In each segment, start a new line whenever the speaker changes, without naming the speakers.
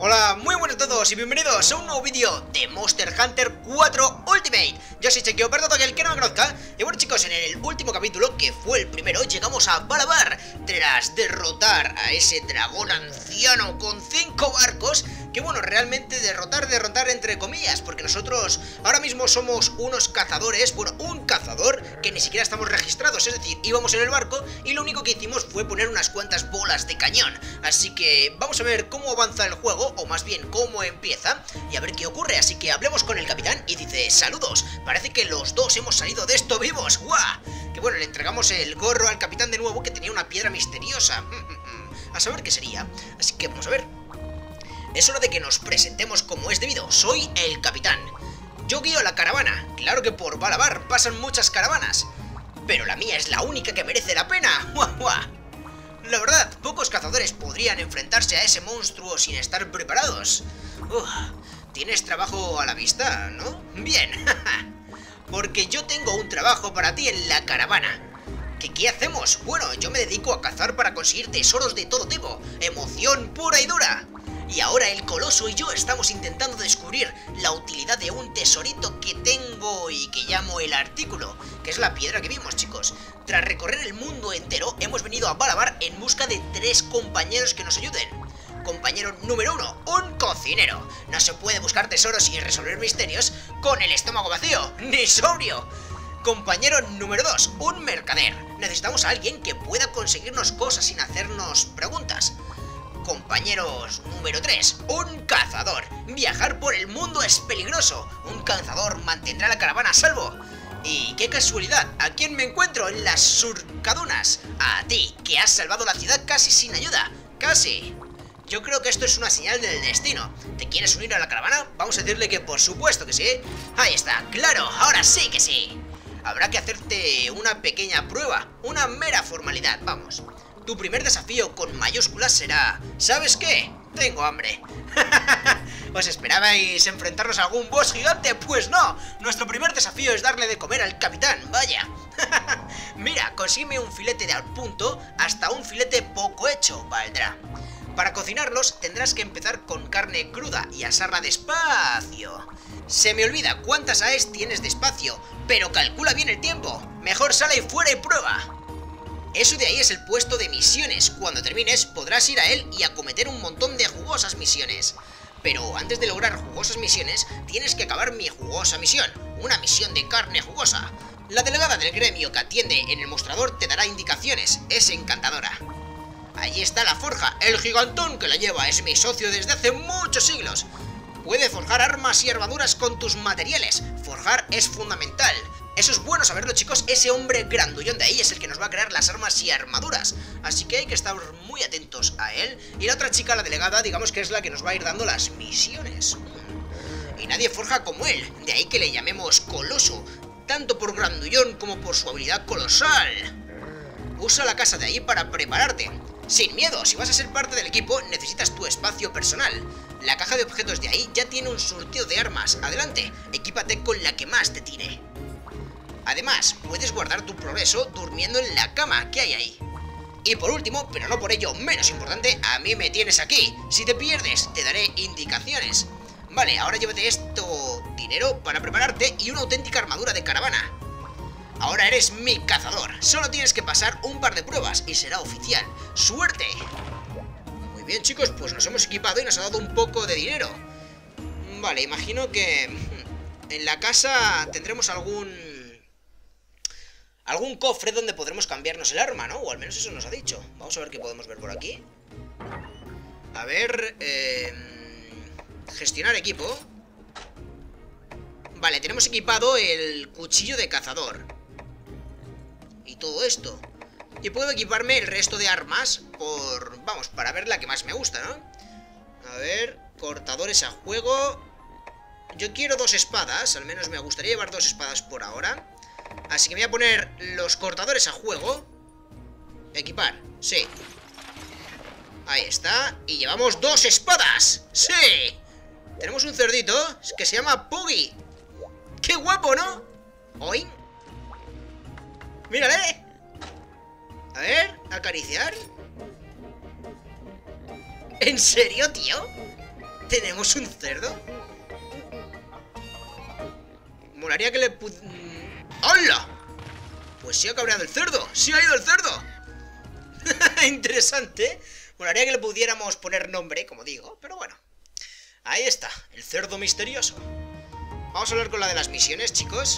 Hola, muy buenas a todos y bienvenidos a un nuevo vídeo de Monster Hunter 4 Ultimate. Yo soy Chequio, perdón todo aquel que no me conozca. Y bueno chicos, en el último capítulo, que fue el primero, llegamos a Balabar tras derrotar a ese dragón anciano con 5 barcos. Que bueno, realmente derrotar entre comillas, porque nosotros ahora mismo somos unos cazadores, bueno, un cazador que ni siquiera estamos registrados, es decir, íbamos en el barco y lo único que hicimos fue poner unas cuantas bolas de cañón. Así que vamos a ver cómo avanza el juego, o más bien cómo empieza, y a ver qué ocurre. Así que hablemos con el capitán y dice: saludos, parece que los dos hemos salido de esto vivos. ¡Guau! Que bueno, le entregamos el gorro al capitán de nuevo, que tenía una piedra misteriosa. A saber qué sería. Así que vamos a ver. Es hora de que nos presentemos como es debido. Soy el capitán. Yo guío la caravana. Claro que por Balabar pasan muchas caravanas, pero la mía es la única que merece la pena. La verdad, pocos cazadores podrían enfrentarse a ese monstruo sin estar preparados. ¿Tienes trabajo a la vista, no? Bien. Porque yo tengo un trabajo para ti en la caravana. ¿Qué hacemos? Bueno, yo me dedico a cazar para conseguir tesoros de todo tipo. Emoción pura y dura. Y ahora el Coloso y yo estamos intentando descubrir la utilidad de un tesorito que tengo y que llamo el artículo, que es la piedra que vimos, chicos. Tras recorrer el mundo entero, hemos venido a Balabar en busca de 3 compañeros que nos ayuden. Compañero número 1, un cocinero. No se puede buscar tesoros y resolver misterios con el estómago vacío, ni sobrio. Compañero número 2, un mercader. Necesitamos a alguien que pueda conseguirnos cosas sin hacernos preguntas. Compañeros número 3, un cazador. Viajar por el mundo es peligroso. Un cazador mantendrá la caravana a salvo. Y qué casualidad, ¿a quién me encuentro en las surcadunas? A ti, que has salvado la ciudad casi sin ayuda. Casi. Yo creo que esto es una señal del destino. ¿Te quieres unir a la caravana? Vamos a decirle que por supuesto que sí. Ahí está, claro, ahora sí que sí. Habrá que hacerte una pequeña prueba, una mera formalidad, vamos. Tu primer desafío con mayúsculas será... ¿Sabes qué? Tengo hambre. ¿Os esperabais enfrentarnos a algún boss gigante? Pues no. Nuestro primer desafío es darle de comer al capitán, vaya. Mira, consígueme un filete de al punto hasta un filete poco hecho, valdrá. Para cocinarlos tendrás que empezar con carne cruda y asarla despacio. Se me olvida cuántas AES tienes despacio, pero calcula bien el tiempo. Mejor sale fuera y prueba. Eso de ahí es el puesto de misiones. Cuando termines podrás ir a él y acometer un montón de jugosas misiones. Pero antes de lograr jugosas misiones, tienes que acabar mi jugosa misión. Una misión de carne jugosa. La delegada del gremio que atiende en el mostrador te dará indicaciones. Es encantadora. Allí está la forja. El gigantón que la lleva es mi socio desde hace muchos siglos. Puede forjar armas y armaduras con tus materiales. Forjar es fundamental. Eso es bueno saberlo, chicos. Ese hombre grandullón de ahí es el que nos va a crear las armas y armaduras. Así que hay que estar muy atentos a él. Y la otra chica, la delegada, digamos que es la que nos va a ir dando las misiones. Y nadie forja como él. De ahí que le llamemos Coloso. Tanto por grandullón como por su habilidad colosal. Usa la casa de ahí para prepararte. Sin miedo, si vas a ser parte del equipo, necesitas tu espacio personal. La caja de objetos de ahí ya tiene un surtido de armas. Adelante, equípate con la que más te tire. Además, puedes guardar tu progreso durmiendo en la cama que hay ahí. Y por último, pero no por ello menos importante, a mí me tienes aquí. Si te pierdes, te daré indicaciones. Vale, ahora llévate esto, dinero para prepararte y una auténtica armadura de caravana. Ahora eres mi cazador. Solo tienes que pasar un par de pruebas y será oficial. ¡Suerte! Muy bien, chicos, pues nos hemos equipado y nos ha dado un poco de dinero. Vale, imagino que en la casa tendremos algún cofre donde podremos cambiarnos el arma, ¿no? O al menos eso nos ha dicho. Vamos a ver qué podemos ver por aquí. A ver... gestionar equipo. Vale, tenemos equipado el cuchillo de cazador y todo esto. Y puedo equiparme el resto de armas por... vamos, para ver la que más me gusta, ¿no? A ver... cortadores a juego. Yo quiero 2 espadas. Al menos me gustaría llevar 2 espadas por ahora. Así que me voy a poner los cortadores a juego. Equipar, sí. Ahí está. Y llevamos 2 espadas. ¡Sí! Tenemos un cerdito que se llama Puggy. ¡Qué guapo!, ¿no? ¡Oin! ¡Mírale! A ver, acariciar. ¿En serio, tío? ¿Tenemos un cerdo? Molaría que le ¡Hola! Pues se ha cabreado el cerdo. ¡Se ha ido el cerdo! Interesante. Molaría que le pudiéramos poner nombre, como digo. Pero bueno. Ahí está. El cerdo misterioso. Vamos a hablar con la de las misiones, chicos.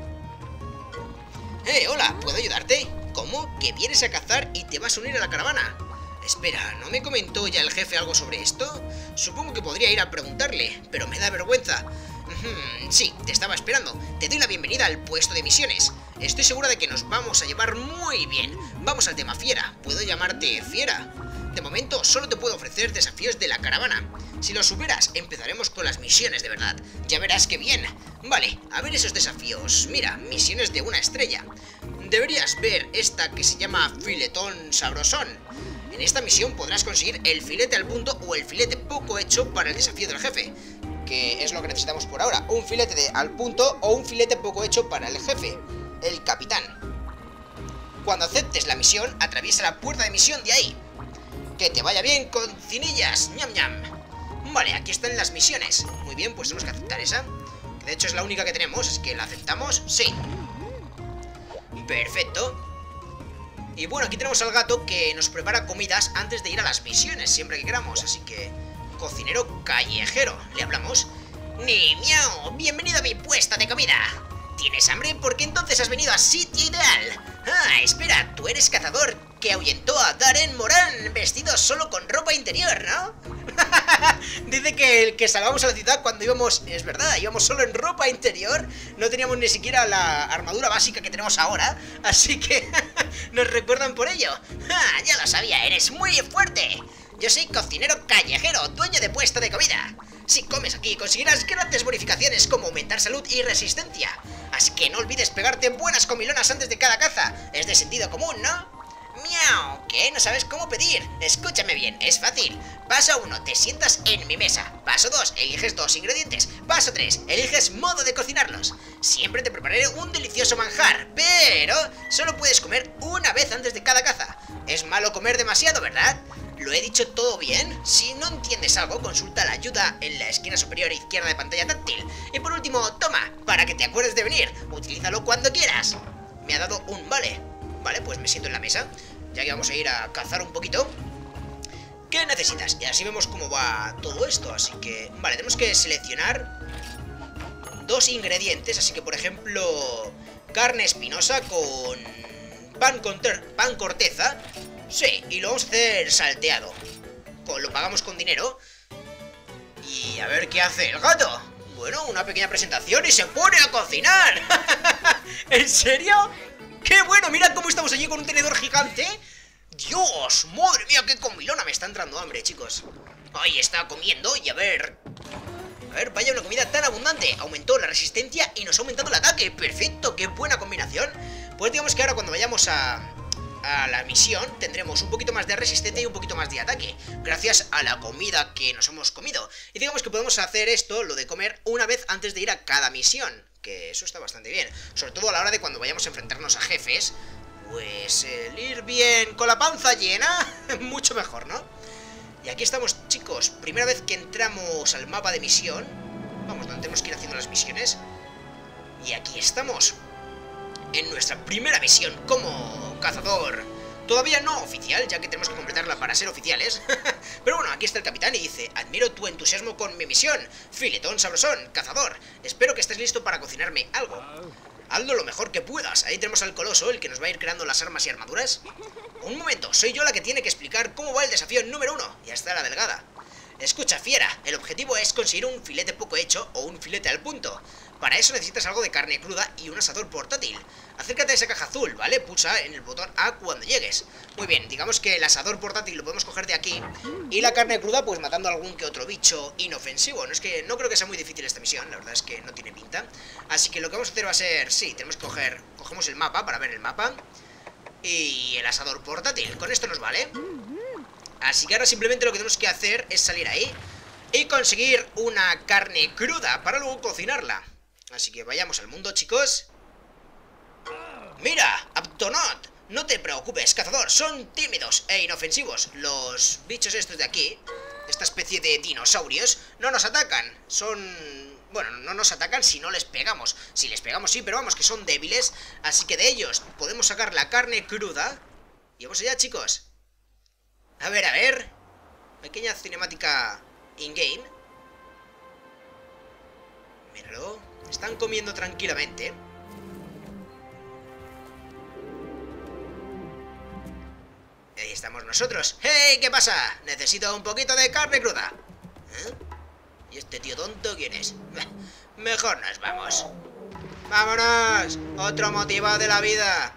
Hola. ¿Puedo ayudarte? ¿Cómo? ¿Que vienes a cazar y te vas a unir a la caravana? Espera, ¿no me comentó ya el jefe algo sobre esto? Supongo que podría ir a preguntarle, pero me da vergüenza. Sí, te estaba esperando. Te doy la bienvenida al puesto de misiones. Estoy segura de que nos vamos a llevar muy bien. Vamos al tema fiera. ¿Puedo llamarte fiera? De momento solo te puedo ofrecer desafíos de la caravana. Si los superas, empezaremos con las misiones de verdad. Ya verás qué bien. Vale, a ver esos desafíos. Mira, misiones de 1 estrella. Deberías ver esta que se llama Filetón Sabrosón. En esta misión podrás conseguir el filete al punto o el filete poco hecho para el desafío del jefe, que es lo que necesitamos por ahora. Un filete al punto o un filete poco hecho para el jefe, el capitán. Cuando aceptes la misión, atraviesa la puerta de misión de ahí. Que te vaya bien, cocinillas. Ñam ñam. Vale, aquí están las misiones. Muy bien, pues tenemos que aceptar esa, que de hecho es la única que tenemos. Es que la aceptamos, sí. Perfecto. Y bueno, aquí tenemos al gato que nos prepara comidas antes de ir a las misiones, siempre que queramos. Así que, cocinero callejero, le hablamos. Ni miau, bienvenido a mi puesta de comida. ¿Tienes hambre? Porque entonces has venido a sitio ideal. Ah, espera, tú eres cazador que ahuyentó a Darren Moran vestido solo con ropa interior, ¿no? Dice que el que salvamos a la ciudad cuando íbamos, es verdad, íbamos solo en ropa interior. No teníamos ni siquiera la armadura básica que tenemos ahora. Así que nos recuerdan por ello. Ah, ya lo sabía, eres muy fuerte. Yo soy cocinero callejero, dueño de puesto de comida. Si comes aquí conseguirás grandes bonificaciones como aumentar salud y resistencia. Así que no olvides pegarte buenas comilonas antes de cada caza. Es de sentido común, ¿no? Miau, ¿qué? ¿No sabes cómo pedir? Escúchame bien, es fácil. Paso 1, te sientas en mi mesa. Paso 2, eliges 2 ingredientes. Paso 3, eliges modo de cocinarlos. Siempre te prepararé un delicioso manjar, pero solo puedes comer una vez antes de cada caza. Es malo comer demasiado, ¿verdad? ¿Lo he dicho todo bien? Si no entiendes algo, consulta la ayuda en la esquina superior izquierda de pantalla táctil. Y por último, toma, para que te acuerdes de venir. Utilízalo cuando quieras. Me ha dado un vale. Vale, pues me siento en la mesa, ya que vamos a ir a cazar un poquito. ¿Qué necesitas? Y así vemos cómo va todo esto. Así que, vale, tenemos que seleccionar 2 ingredientes. Así que, por ejemplo, carne espinosa con pan corteza. Sí, y lo vamos a hacer salteado. Lo pagamos con dinero. Y a ver qué hace el gato. Bueno, una pequeña presentación y se pone a cocinar. ¿En serio? ¡Qué bueno! Mirad cómo estamos allí con un tenedor gigante. ¡Dios! ¡Madre mía, qué comilona! Me está entrando hambre, chicos. Ahí está comiendo y a ver... vaya una comida tan abundante. Aumentó la resistencia y nos ha aumentado el ataque. ¡Perfecto! ¡Qué buena combinación! Pues digamos que ahora cuando vayamos a la misión tendremos un poquito más de resistencia y un poquito más de ataque, gracias a la comida que nos hemos comido. Y digamos que podemos hacer esto, lo de comer una vez antes de ir a cada misión, que eso está bastante bien, sobre todo a la hora de cuando vayamos a enfrentarnos a jefes. Pues el ir bien con la panza llena, mucho mejor, ¿no? Y aquí estamos, chicos, primera vez que entramos al mapa de misión. Vamos, donde tenemos que ir haciendo las misiones. Y aquí estamos en nuestra primera misión como cazador. Todavía no oficial, ya que tenemos que completarla para ser oficiales. Pero bueno, aquí está el capitán y dice: admiro tu entusiasmo con mi misión, Filetón Sabrosón, cazador. Espero que estés listo para cocinarme algo. Hazlo lo mejor que puedas. Ahí tenemos al coloso, el que nos va a ir creando las armas y armaduras. Un momento, soy yo la que tiene que explicar cómo va el desafío número 1. Ya está la delgada. Escucha, fiera, el objetivo es conseguir un filete poco hecho o un filete al punto. Para eso necesitas algo de carne cruda y un asador portátil. Acércate a esa caja azul, ¿vale? Pulsa en el botón A cuando llegues. Muy bien, digamos que el asador portátil lo podemos coger de aquí. Y la carne cruda, pues matando a algún que otro bicho inofensivo. No creo que sea muy difícil esta misión, la verdad es que no tiene pinta. Así que lo que vamos a hacer va a ser, sí, tenemos que cogemos el mapa para ver el mapa. Y el asador portátil, con esto nos vale. Así que ahora simplemente lo que tenemos que hacer es salir ahí y conseguir una carne cruda para luego cocinarla. Así que vayamos al mundo, chicos. ¡Mira! ¡Aptonot! No te preocupes, cazador, son tímidos e inofensivos los bichos estos de aquí. esta especie de dinosaurios, no nos atacan. Son... bueno, no nos atacan si no les pegamos. Si les pegamos sí, pero vamos, que son débiles. Así que de ellos podemos sacar la carne cruda. Y vamos allá, chicos. A ver. Pequeña cinemática in-game. Míralo. Están comiendo tranquilamente. Y ahí estamos nosotros. ¡Hey! ¿Qué pasa? Necesito un poquito de carne cruda. ¿Eh? ¿Y este tío tonto quién es? Mejor nos vamos. ¡Vámonos! Otro motivado de la vida.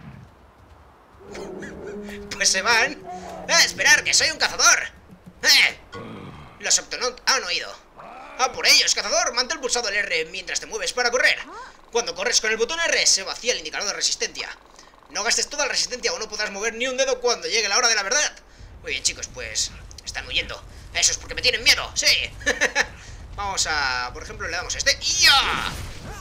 Pues se van. ¡Esperar, que soy un cazador! Los Octonaut han oído. ¡Ah, por ellos, cazador! Mantén pulsado el R mientras te mueves para correr. Cuando corres con el botón R, se vacía el indicador de resistencia. No gastes toda la resistencia o no podrás mover ni un dedo cuando llegue la hora de la verdad. Muy bien, chicos, pues... están huyendo. Eso es porque me tienen miedo, sí. Vamos a... por ejemplo, le damos a este. ¡Ya!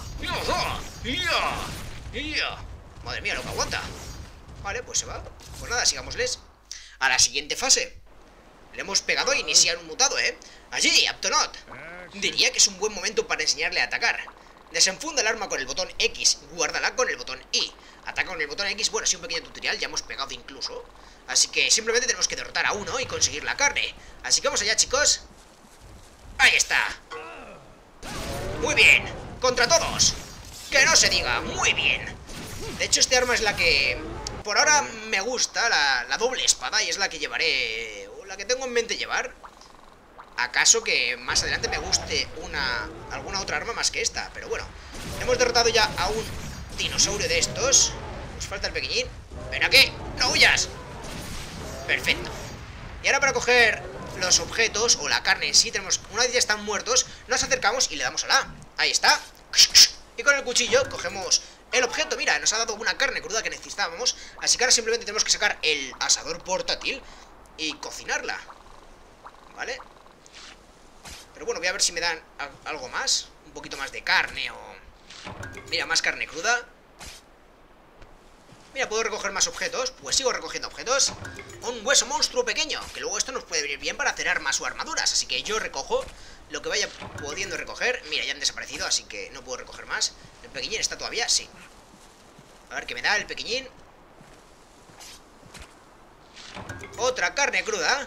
¡Ya! Madre mía, lo que aguanta. Vale, pues se va. Pues nada, sigámosles a la siguiente fase. Le hemos pegado a iniciar un mutado, ¿eh? Allí, Octonaut. Diría que es un buen momento para enseñarle a atacar. Desenfunda el arma con el botón X, guárdala con el botón Y. Ataca con el botón X, bueno, sí, un pequeño tutorial, ya hemos pegado incluso. Así que simplemente tenemos que derrotar a uno y conseguir la carne. Así que vamos allá, chicos. Ahí está. Muy bien, contra todos. Que no se diga, muy bien. De hecho, este arma es la que por ahora me gusta, la doble espada, y es la que llevaré, o la que tengo en mente llevar. ¿Acaso que más adelante me guste alguna otra arma más que esta? Pero bueno, hemos derrotado ya a un dinosaurio de estos. Nos falta el pequeñín. ¡Ven aquí! ¡No huyas! Perfecto. Y ahora para coger los objetos o la carne en sí, tenemos, una vez ya están muertos, nos acercamos y le damos a la A. Ahí está. Y con el cuchillo cogemos el objeto. Mira, nos ha dado una carne cruda que necesitábamos. Así que ahora simplemente tenemos que sacar el asador portátil y cocinarla. ¿Vale? Pero bueno, voy a ver si me dan algo más. Un poquito más de carne o... mira, más carne cruda. Mira, ¿puedo recoger más objetos? Pues sigo recogiendo objetos. Un hueso monstruo pequeño, que luego esto nos puede venir bien para hacer armas o armaduras. Así que yo recojo lo que vaya pudiendo recoger. Mira, ya han desaparecido, así que no puedo recoger más. ¿El pequeñín está todavía? Sí. A ver qué me da el pequeñín. Otra carne cruda.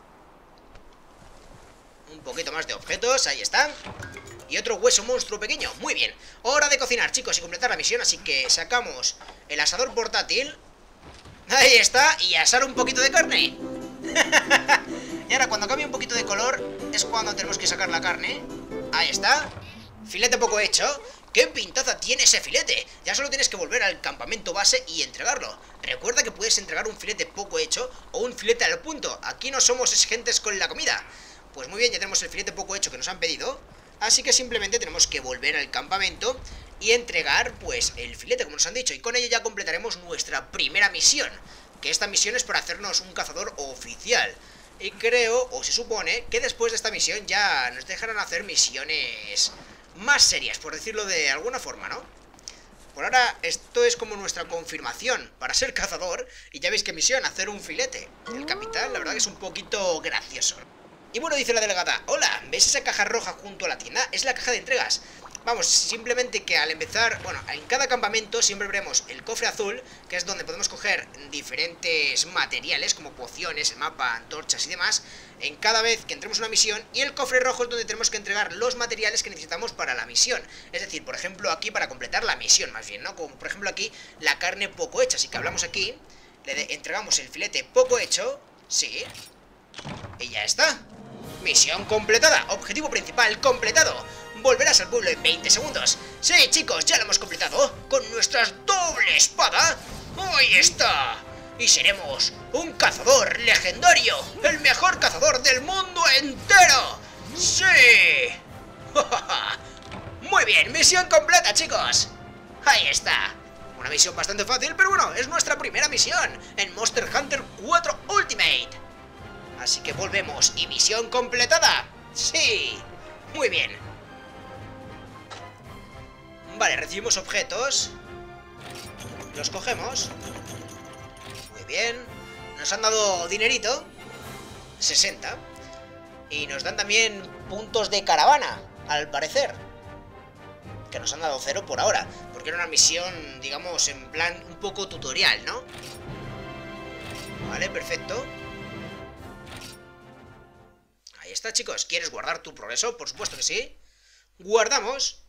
Un poquito más de objetos, ahí está. Y otro hueso monstruo pequeño, muy bien. Hora de cocinar, chicos, y completar la misión. Así que sacamos el asador portátil. Ahí está, y asar un poquito de carne. Y ahora cuando cambie un poquito de color es cuando tenemos que sacar la carne. Ahí está. Filete poco hecho. ¡Qué pintaza tiene ese filete! Ya solo tienes que volver al campamento base y entregarlo. Recuerda que puedes entregar un filete poco hecho o un filete al punto. Aquí no somos exigentes con la comida. Pues muy bien, ya tenemos el filete poco hecho que nos han pedido. Así que simplemente tenemos que volver al campamento y entregar, pues, el filete, como nos han dicho. Y con ello ya completaremos nuestra primera misión. Que esta misión es para hacernos un cazador oficial. Y creo, o se supone, que después de esta misión ya nos dejarán hacer misiones más serias, por decirlo de alguna forma, ¿no? Por ahora, esto es como nuestra confirmación para ser cazador. Y ya veis qué misión, hacer un filete. El capitán, la verdad que es un poquito gracioso. Y bueno, dice la delegada: hola, ¿ves esa caja roja junto a la tienda? Es la caja de entregas. Vamos, simplemente que al empezar, bueno, en cada campamento siempre veremos el cofre azul, que es donde podemos coger diferentes materiales, como pociones, el mapa, antorchas y demás, en cada vez que entremos una misión. Y el cofre rojo es donde tenemos que entregar los materiales que necesitamos para la misión. Es decir, por ejemplo, aquí para completar la misión, más bien, ¿no? Como por ejemplo aquí, la carne poco hecha. Así que hablamos aquí, le entregamos el filete poco hecho, sí, y ya está. Misión completada, objetivo principal completado. Volverás al pueblo en 20 segundos. Sí, chicos, ya lo hemos completado. Con nuestras doble espada. Ahí está. Y seremos un cazador legendario. El mejor cazador del mundo entero. Sí. Muy bien, misión completa, chicos. Ahí está. Una misión bastante fácil, pero bueno, es nuestra primera misión en Monster Hunter 4 Ultimate. Así que volvemos y misión completada. Sí, muy bien. Vale, recibimos objetos. Los cogemos. Muy bien. Nos han dado dinerito. 60. Y nos dan también puntos de caravana, al parecer. Que nos han dado 0 por ahora. Porque era una misión, digamos, en plan un poco tutorial, ¿no? Vale, perfecto. Ahí está, chicos. ¿Quieres guardar tu progreso? Por supuesto que sí. Guardamos.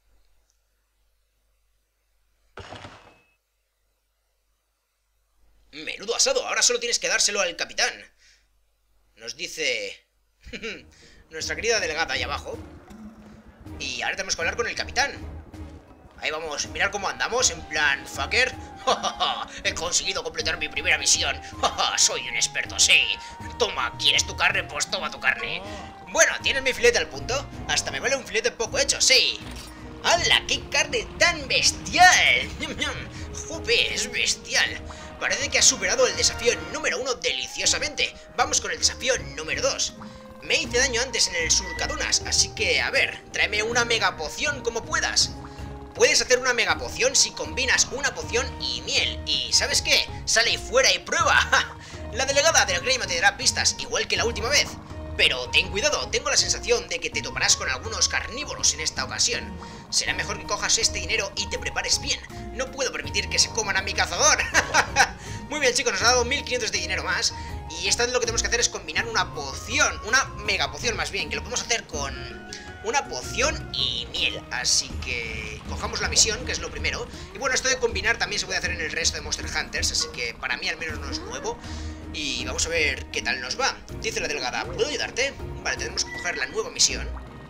Menudo asado. Ahora solo tienes que dárselo al capitán. Nos dice nuestra querida delegada ahí abajo. Y ahora tenemos que hablar con el capitán. Ahí vamos, mirad cómo andamos, en plan, fucker. He conseguido completar mi primera misión. Soy un experto, sí. Toma, ¿quieres tu carne? Pues toma tu carne. Bueno, ¿tienes mi filete al punto? Hasta me vale un filete poco hecho, sí. ¡Hala! ¡Qué carne tan bestial! ¡Jope! Es bestial. Parece que has superado el desafío número 1 deliciosamente. Vamos con el desafío número 2. Me hice daño antes en el surcadunas, así que, a ver, tráeme una mega poción como puedas. Puedes hacer una mega poción si combinas una poción y miel. Y ¿sabes qué? Sale fuera y prueba. La delegada del gremio te dará pistas, igual que la última vez. Pero ten cuidado, tengo la sensación de que te toparás con algunos carnívoros en esta ocasión. Será mejor que cojas este dinero y te prepares bien. No puedo permitir que se coman a mi cazador. Muy bien, chicos, nos ha dado 1500 de dinero más. Y esta vez lo que tenemos que hacer es combinar una poción, una mega poción más bien, que lo podemos hacer con una poción y miel. Así que cojamos la misión, que es lo primero. Y bueno, esto de combinar también se puede hacer en el resto de Monster Hunters, así que para mí al menos no es nuevo. Y vamos a ver qué tal nos va. Dice la delegada, ¿puedo ayudarte? Vale, tenemos que coger la nueva misión.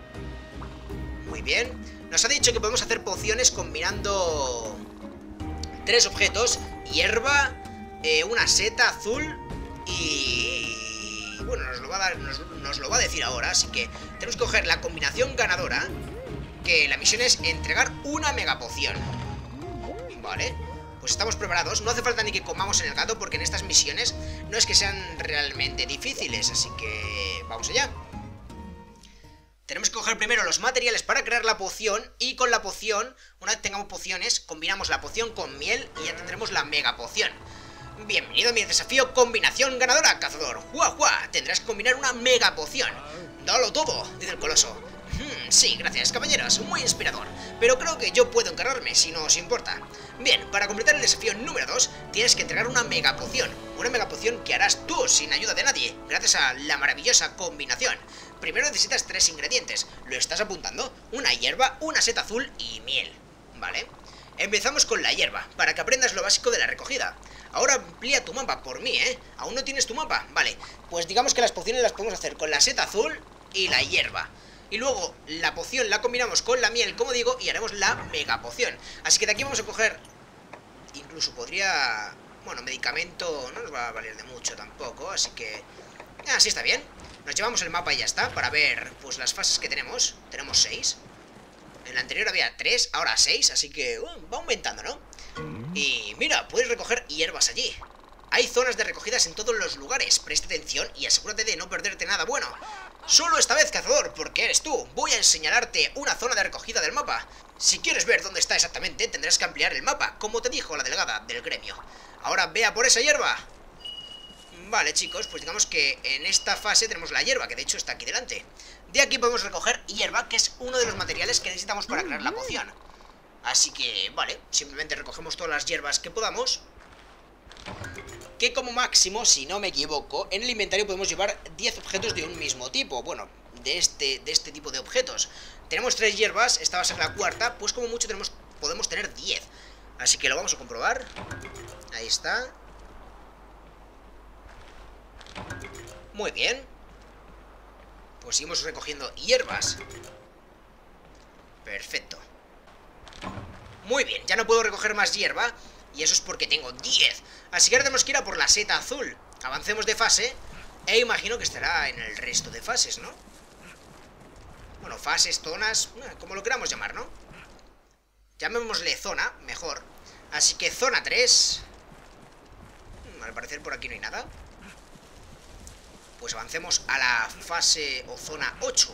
Muy bien. Nos ha dicho que podemos hacer pociones combinando 3 objetos: hierba, una seta azul y... bueno, nos lo va a dar, nos lo va a decir ahora. Así que tenemos que coger la combinación ganadora, que la misión es entregar una mega poción. Vale, pues estamos preparados. No hace falta ni que comamos en el gato, porque en estas misiones no es que sean realmente difíciles. Así que vamos allá. Tenemos que coger primero los materiales para crear la poción. Y con la poción, una vez tengamos pociones, combinamos la poción con miel y ya tendremos la mega poción. Bienvenido a mi desafío combinación ganadora, cazador. ¡Jua, jua! Tendrás que combinar una mega poción. ¡Dalo todo!, dice el coloso. Sí, gracias, caballeros, muy inspirador. Pero creo que yo puedo encargarme, si no os importa. Bien, para completar el desafío número 2, tienes que entregar una mega poción. Una mega poción que harás tú, sin ayuda de nadie, gracias a la maravillosa combinación. Primero necesitas 3 ingredientes. ¿Lo estás apuntando? Una hierba, una seta azul y miel. ¿Vale? Empezamos con la hierba, para que aprendas lo básico de la recogida. Ahora amplía tu mapa por mí, ¿eh? ¿Aún no tienes tu mapa? Vale, pues digamos que las pociones las podemos hacer con la seta azul y la hierba. Y luego la poción la combinamos con la miel, como digo, y haremos la mega poción. Así que de aquí vamos a coger... incluso podría... bueno, medicamento no nos va a valer de mucho tampoco, así que... así está bien. Nos llevamos el mapa y ya está, para ver pues las fases que tenemos. Tenemos 6. En la anterior había 3, ahora 6, así que va aumentando, ¿no? Y mira, puedes recoger hierbas allí. Hay zonas de recogidas en todos los lugares. Presta atención y asegúrate de no perderte nada bueno. Solo esta vez, cazador, porque eres tú. Voy a señalarte una zona de recogida del mapa. Si quieres ver dónde está exactamente, tendrás que ampliar el mapa, como te dijo la delegada del gremio. Ahora vea por esa hierba. Vale, chicos, pues digamos que en esta fase tenemos la hierba, que de hecho está aquí delante. De aquí podemos recoger hierba, que es uno de los materiales que necesitamos para crear la poción. Así que, vale, simplemente recogemos todas las hierbas que podamos. Que como máximo, si no me equivoco, en el inventario podemos llevar 10 objetos de un mismo tipo. Bueno, de este tipo de objetos. Tenemos 3 hierbas, esta va a ser la cuarta. Pues como mucho podemos tener 10. Así que lo vamos a comprobar. Ahí está. Muy bien. Pues seguimos recogiendo hierbas. Perfecto. Muy bien, ya no puedo recoger más hierba. Y eso es porque tengo 10. Así que ahora tenemos que ir a por la seta azul. Avancemos de fase. E imagino que estará en el resto de fases, ¿no? Bueno, fases, zonas, como lo queramos llamar, ¿no? Llamémosle zona, mejor. Así que zona 3. Al parecer por aquí no hay nada. Pues avancemos a la fase o zona 8.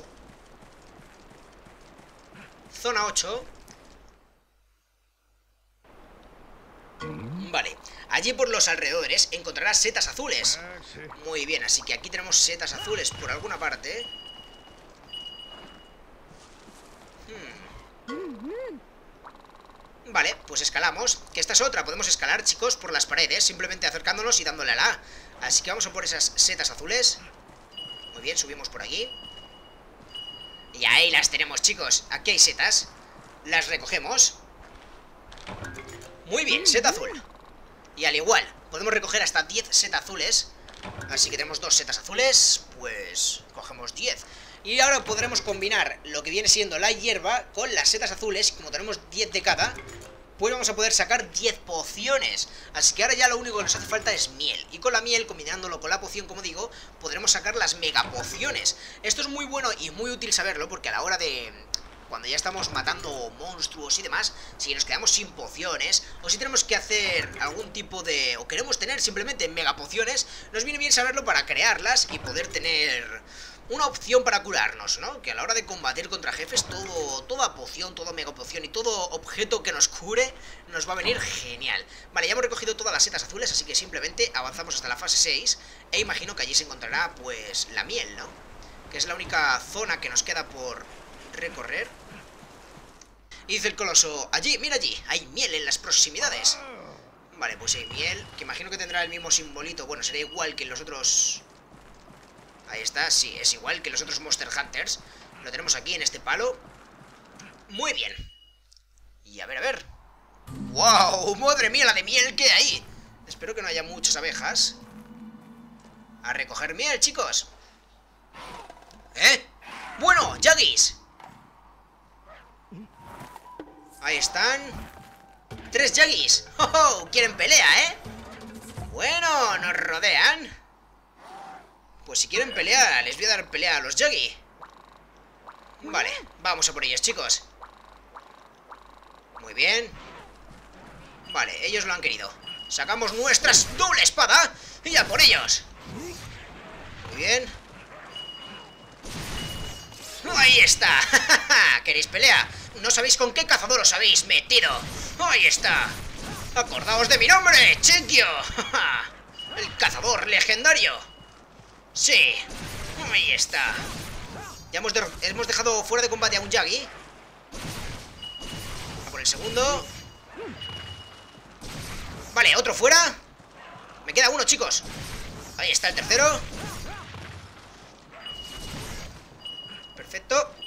Zona 8. Vale, allí por los alrededores encontrarás setas azules. Muy bien, así que aquí tenemos setas azules por alguna parte. Vale, pues escalamos. Que esta es otra, podemos escalar, chicos, por las paredes, simplemente acercándonos y dándole a la A. Así que vamos a por esas setas azules. Muy bien, subimos por aquí. Y ahí las tenemos, chicos. Aquí hay setas. Las recogemos. Muy bien, seta azul. Y al igual, podemos recoger hasta 10 setas azules. Así que tenemos 2 setas azules. Pues cogemos 10. Y ahora podremos combinar lo que viene siendo la hierba con las setas azules. Como tenemos 10 de cada, pues vamos a poder sacar 10 pociones. Así que ahora ya lo único que nos hace falta es miel. Y con la miel, combinándolo con la poción, como digo, podremos sacar las mega pociones. Esto es muy bueno y muy útil saberlo, porque a la hora de... cuando ya estamos matando monstruos y demás, si nos quedamos sin pociones, o si tenemos que hacer algún tipo de... o queremos tener simplemente mega pociones, nos viene bien saberlo para crearlas y poder tener una opción para curarnos, ¿no? Que a la hora de combatir contra jefes, toda poción, toda mega poción y todo objeto que nos cure nos va a venir genial. Vale, ya hemos recogido todas las setas azules, así que simplemente avanzamos hasta la fase 6, e imagino que allí se encontrará, pues, la miel, ¿no? Que es la única zona que nos queda por recorrer. Y dice el coloso, allí, mira allí, hay miel en las proximidades. Vale, pues hay miel, que imagino que tendrá el mismo simbolito. Bueno, será igual que los otros... Ahí está, sí, es igual que los otros Monster Hunters. Lo tenemos aquí en este palo. Muy bien. Y a ver. ¡Wow! ¡Madre mía, la de miel que hay! Espero que no haya muchas abejas. A recoger miel, chicos. ¿Eh? Bueno, Jaggies. Ahí están. 3 Jaggies. ¡Oh, oh! Quieren pelea, ¿eh? Bueno, nos rodean. Pues si quieren pelear, les voy a dar pelea a los Jaggy. Vale, vamos a por ellos, chicos. Muy bien. Vale, ellos lo han querido. Sacamos nuestras doble espada y a por ellos. Muy bien. Ahí está. ¿Queréis pelea? No sabéis con qué cazador os habéis metido. Ahí está. Acordaos de mi nombre, Chenkyo. El cazador legendario. Sí, ahí está. Ya hemos dejado fuera de combate a un Jaggy. A por el segundo. Vale, otro fuera. Me queda uno, chicos. Ahí está el tercero. Perfecto.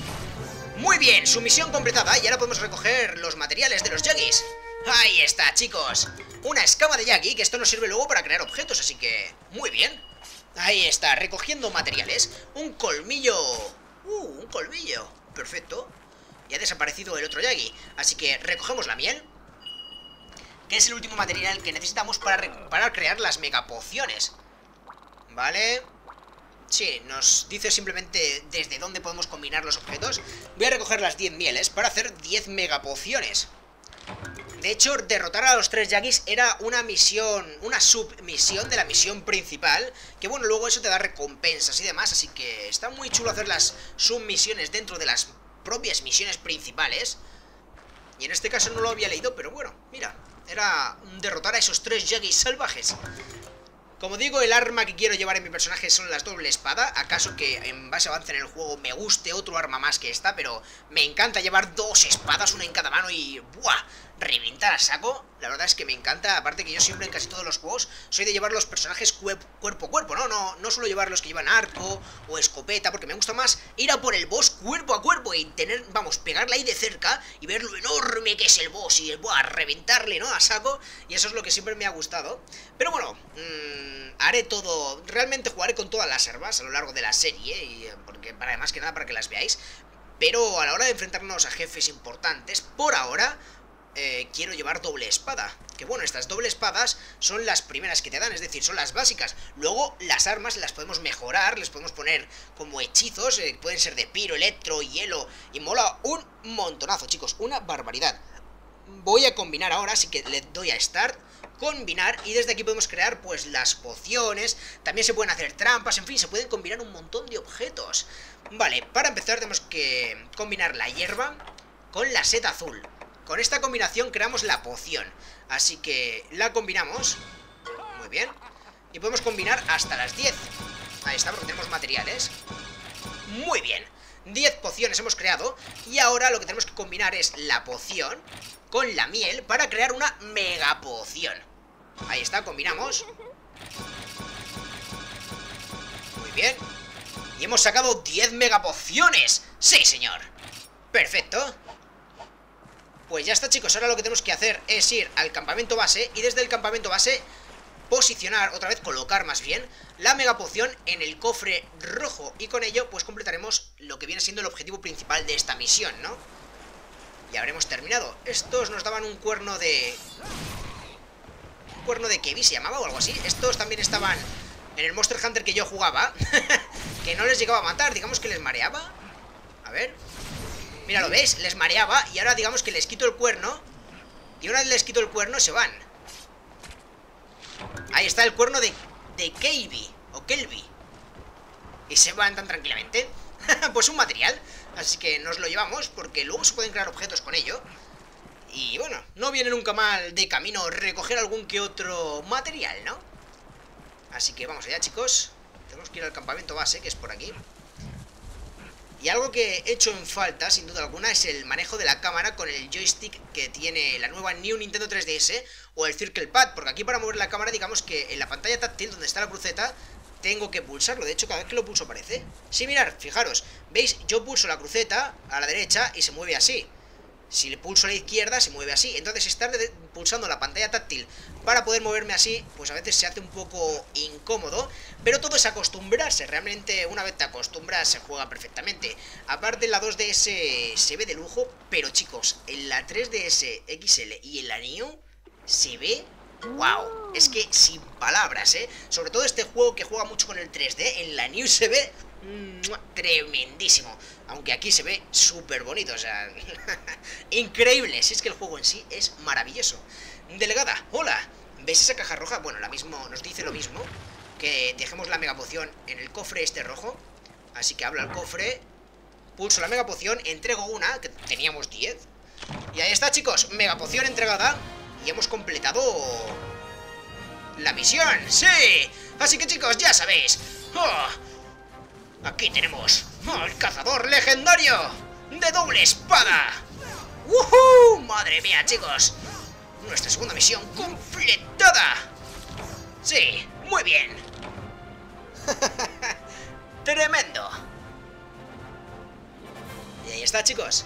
Muy bien, su misión completada. Y ahora podemos recoger los materiales de los Jaggies. Ahí está, chicos. Una escama de Jaggy, que esto nos sirve luego para crear objetos, así que... muy bien. Ahí está, recogiendo materiales. Un colmillo. Un colmillo. Perfecto. Ya ha desaparecido el otro Jaggy. Así que recogemos la miel, que es el último material que necesitamos para crear las megapociones. Vale. Sí, nos dice simplemente desde dónde podemos combinar los objetos. Voy a recoger las 10 mieles para hacer 10 megapociones. De hecho, derrotar a los 3 Jaggies era una misión, una submisión de la misión principal. Que bueno, luego eso te da recompensas y demás. Así que está muy chulo hacer las submisiones dentro de las propias misiones principales. Y en este caso no lo había leído, pero bueno, mira, era derrotar a esos 3 Jaggies salvajes. Como digo, el arma que quiero llevar en mi personaje son las doble espada. Acaso que en base a avance en el juego me guste otro arma más que esta, pero me encanta llevar 2 espadas, una en cada mano y... ¡buah! Reventar a saco. La verdad es que me encanta, aparte que yo siempre en casi todos los juegos soy de llevar los personajes cuerpo a cuerpo, no suelo llevar los que llevan arco o escopeta, porque me gusta más ir a por el boss cuerpo a cuerpo y tener, vamos, pegarle ahí de cerca y ver lo enorme que es el boss y, ¡buah!, reventarle, ¿no?, a saco. Y eso es lo que siempre me ha gustado. Pero bueno, haré todo, realmente jugaré con todas las armas a lo largo de la serie, y, porque para más que nada para que las veáis. Pero a la hora de enfrentarnos a jefes importantes, por ahora... quiero llevar doble espada. Que bueno, estas doble espadas son las primeras que te dan, es decir, son las básicas. Luego las armas las podemos mejorar, les podemos poner como hechizos, pueden ser de piro, electro, hielo. Y mola un montonazo, chicos, una barbaridad. Voy a combinar ahora, así que le doy a Start, combinar, y desde aquí podemos crear pues las pociones. También se pueden hacer trampas, en fin, se pueden combinar un montón de objetos. Vale, para empezar tenemos que combinar la hierba con la seta azul. con esta combinación creamos la poción. Así que la combinamos. Muy bien. Y podemos combinar hasta las 10. Ahí está, porque tenemos materiales. Muy bien. 10 pociones hemos creado. Y ahora lo que tenemos que combinar es la poción con la miel para crear una mega poción. Ahí está, combinamos. Muy bien. Y hemos sacado 10 megapociones. ¡Sí, señor! Perfecto. Pues ya está, chicos. Ahora lo que tenemos que hacer es ir al campamento base. Y desde el campamento base posicionar, otra vez colocar más bien, la megapoción en el cofre rojo. Y con ello pues completaremos lo que viene siendo el objetivo principal de esta misión, ¿no? Ya habremos terminado. Estos nos daban un cuerno de... Kevi se llamaba o algo así. Estos también estaban en el Monster Hunter que yo jugaba. Que no les llegaba a matar, digamos que les mareaba. A ver. Mira, ¿lo veis? Les mareaba y ahora digamos que les quito el cuerno. Y una vez les quito el cuerno se van. Ahí está el cuerno de Kevi o Kelby. Y se van tan tranquilamente. Pues un material. Así que nos lo llevamos porque luego se pueden crear objetos con ello. Y bueno, no viene nunca mal de camino recoger algún que otro material, ¿no? Así que vamos allá, chicos. Tenemos que ir al campamento base, que es por aquí. Y algo que he hecho en falta, sin duda alguna, es el manejo de la cámara con el joystick que tiene la nueva New Nintendo 3DS o el Circle Pad. Porque aquí para mover la cámara, digamos que en la pantalla táctil donde está la cruceta, tengo que pulsarlo. De hecho, cada vez que lo pulso aparece. Sí, mirad, fijaros. ¿Veis? Yo pulso la cruceta a la derecha y se mueve así. Si le pulso a la izquierda, se mueve así. Entonces, estar pulsando la pantalla táctil para poder moverme así, pues a veces se hace un poco incómodo. Pero todo es acostumbrarse. Realmente, una vez te acostumbras, se juega perfectamente. Aparte, en la 2DS se ve de lujo. Pero, chicos, en la 3DS XL y en la Neo se ve... ¡Wow! Es que sin palabras, ¿eh? Sobre todo este juego que juega mucho con el 3D, en la New se ve tremendísimo. Aunque aquí se ve súper bonito, o sea... increíble, si es que el juego en sí es maravilloso. Delegada, hola. ¿Ves esa caja roja? Bueno, nos dice lo mismo. Que dejemos la megapoción en el cofre este rojo. Así que hablo al cofre. Pulso la megapoción, entrego una, que teníamos 10. Y ahí está, chicos, megapoción entregada. Y hemos completado la misión, ¡sí! Así que, chicos, ya sabéis. Aquí tenemos al cazador legendario de doble espada. ¡Woohoo! ¡Madre mía, chicos! Nuestra segunda misión completada. Sí, muy bien. Tremendo. Y ahí está, chicos.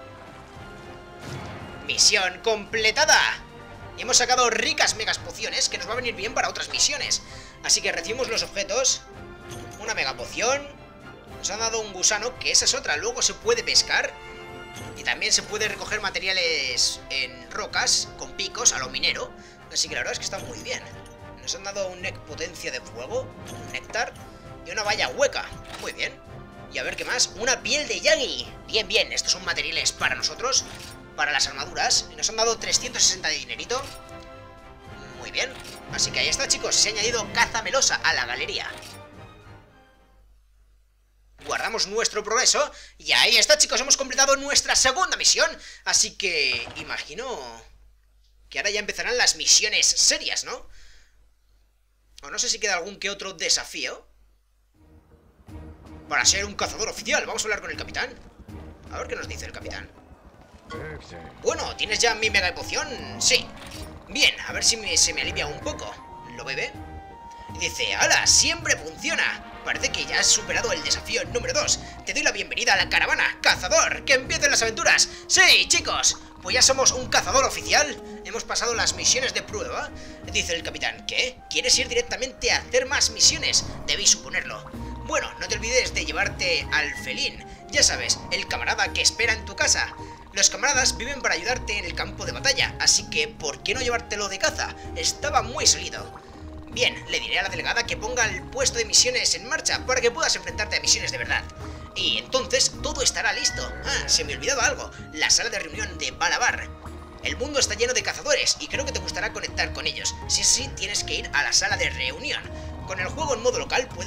Misión completada. Y hemos sacado ricas megas pociones que nos va a venir bien para otras misiones. Así que recibimos los objetos. Una mega poción. Nos han dado un gusano, que esa es otra. Luego se puede pescar. Y también se puede recoger materiales en rocas con picos a lo minero. Así que la verdad es que está muy bien. Nos han dado un potencia de fuego, un néctar y una valla hueca. Muy bien. Y a ver qué más. Una piel de Yagi. Bien, bien. Estos son materiales para nosotros, para las armaduras. Y nos han dado 360 de dinerito. Muy bien. Así que ahí está, chicos. Se ha añadido caza melosa a la galería. Guardamos nuestro progreso. Y ahí está, chicos. Hemos completado nuestra segunda misión. Así que imagino que ahora ya empezarán las misiones serias, ¿no? O no sé si queda algún que otro desafío para ser un cazador oficial. Vamos a hablar con el capitán. A ver qué nos dice el capitán. Bueno, ¿tienes ya mi mega poción? Sí. Bien, a ver si se me alivia un poco. ¿Lo bebe? Y dice, ¡hala! ¡Siempre funciona! Parece que ya has superado el desafío número 2. Te doy la bienvenida a la caravana, cazador. ¡Que empiecen las aventuras! ¡Sí, chicos! Pues ya somos un cazador oficial. Hemos pasado las misiones de prueba. Dice el capitán, ¿qué? ¿Quieres ir directamente a hacer más misiones? Debéis suponerlo. Bueno, no te olvides de llevarte al felín. Ya sabes, el camarada que espera en tu casa. Los camaradas viven para ayudarte en el campo de batalla, así que ¿por qué no llevártelo de caza? Estaba muy sólido. Bien, le diré a la delegada que ponga el puesto de misiones en marcha para que puedas enfrentarte a misiones de verdad. Y entonces todo estará listo. Ah, se me olvidaba algo. La sala de reunión de Balabar. El mundo está lleno de cazadores y creo que te gustará conectar con ellos. Si es así, tienes que ir a la sala de reunión. Con el juego en modo local puedes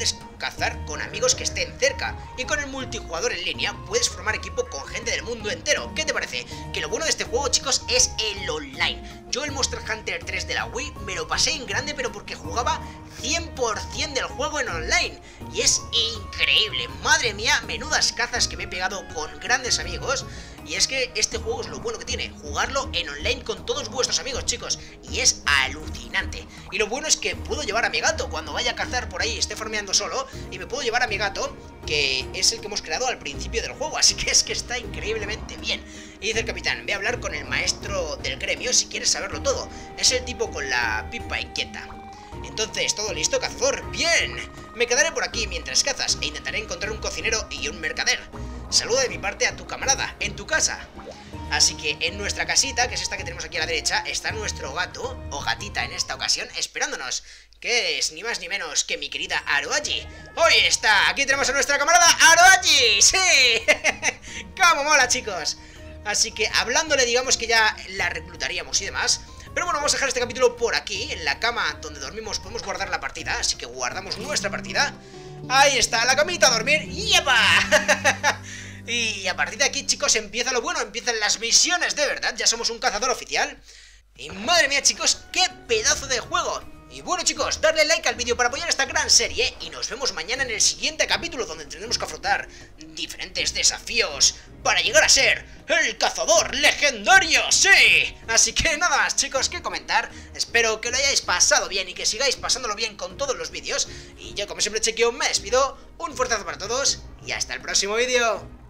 cazar con amigos que estén cerca. Y con el multijugador en línea puedes formar equipo con gente del mundo entero. ¿Qué te parece? Que lo bueno de este juego, chicos, es el online. Yo el Monster Hunter 3 de la Wii me lo pasé en grande, pero porque jugaba 100% del juego en online. Y es increíble, madre mía, menudas cazas que me he pegado con grandes amigos. Y es que este juego es lo bueno que tiene, jugarlo en online con todos vuestros amigos, chicos. Y es alucinante. Y lo bueno es que puedo llevar a mi gato cuando vaya a cazar por ahí, esté farmeando solo. Y me puedo llevar a mi gato, que es el que hemos creado al principio del juego. Así que es que está increíblemente bien. Y dice el capitán, ve a hablar con el maestro del gremio si quieres saberlo todo. Es el tipo con la pipa inquieta. Entonces, ¿todo listo, cazador? ¡Bien! Me quedaré por aquí mientras cazas e intentaré encontrar un cocinero y un mercader. Saluda de mi parte a tu camarada, en tu casa. Así que en nuestra casita, que es esta que tenemos aquí a la derecha, está nuestro gato, o gatita en esta ocasión, esperándonos. Que es ni más ni menos que mi querida Aroaji. ¡Hoy está! Aquí tenemos a nuestra camarada Aroaji. ¡Sí! ¡Cómo mola, chicos! Así que hablándole, digamos que ya la reclutaríamos y demás. Pero bueno, vamos a dejar este capítulo por aquí. En la cama donde dormimos podemos guardar la partida. Así que guardamos nuestra partida. Ahí está, la camita a dormir. ¡Yepa! Y a partir de aquí, chicos, empieza lo bueno. Empiezan las misiones de verdad. Ya somos un cazador oficial. Y madre mía, chicos, qué pedazo de juego. Y bueno, chicos, darle like al vídeo para apoyar esta gran serie. Y nos vemos mañana en el siguiente capítulo, donde tendremos que afrontar diferentes desafíos para llegar a ser el cazador legendario. ¡Sí! Así que nada más, chicos, que comentar. Espero que lo hayáis pasado bien y que sigáis pasándolo bien con todos los vídeos. Y yo, como siempre, Chequeo, me despido. Un fuerte abrazo para todos y hasta el próximo vídeo.